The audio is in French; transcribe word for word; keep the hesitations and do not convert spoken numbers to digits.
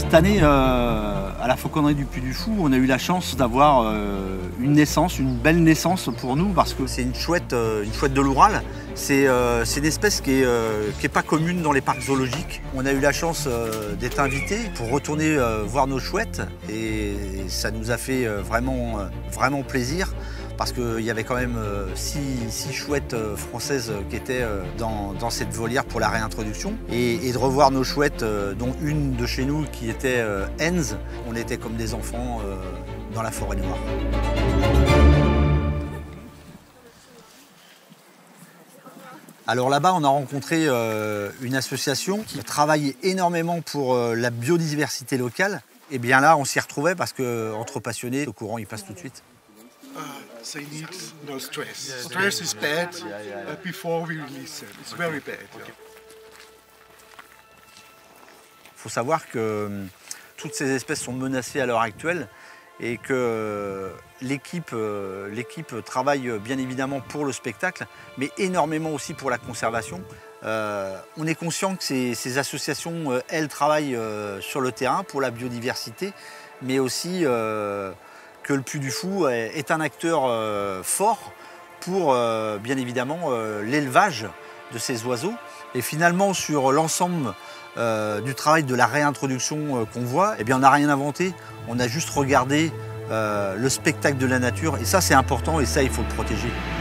Cette année, euh, à la Fauconnerie du Puy du Fou, on a eu la chance d'avoir euh, une naissance, une belle naissance pour nous, parce que c'est une chouette, euh, une chouette de l'Oural. C'est euh, une espèce qui n'est euh, pas commune dans les parcs zoologiques. On a eu la chance euh, d'être invités pour retourner euh, voir nos chouettes, et ça nous a fait euh, vraiment, euh, vraiment plaisir. Parce qu'il y avait quand même euh, six, six chouettes euh, françaises qui étaient euh, dans, dans cette volière pour la réintroduction. Et, et de revoir nos chouettes, euh, dont une de chez nous qui était euh, Enz, on était comme des enfants euh, dans la forêt noire. Alors là-bas, on a rencontré euh, une association qui travaille énormément pour euh, la biodiversité locale. Et bien là, on s'y retrouvait parce qu'entre passionnés, le courant, il passe tout de suite. Uh, they need no stress. Stress is bad uh, before we release them. It's very bad. Il faut savoir que euh, toutes ces espèces sont menacées à l'heure actuelle et que l'équipe euh, l'équipe travaille bien évidemment pour le spectacle, mais énormément aussi pour la conservation. Euh, on est conscient que ces, ces associations, euh, elles, travaillent euh, sur le terrain pour la biodiversité, mais aussi euh, que le Puy du Fou est un acteur euh, fort pour, euh, bien évidemment, euh, l'élevage de ces oiseaux. Et finalement, sur l'ensemble euh, du travail de la réintroduction euh, qu'on voit, eh bien, on n'a rien inventé. On a juste regardé euh, le spectacle de la nature. Et ça, c'est important et ça, il faut le protéger.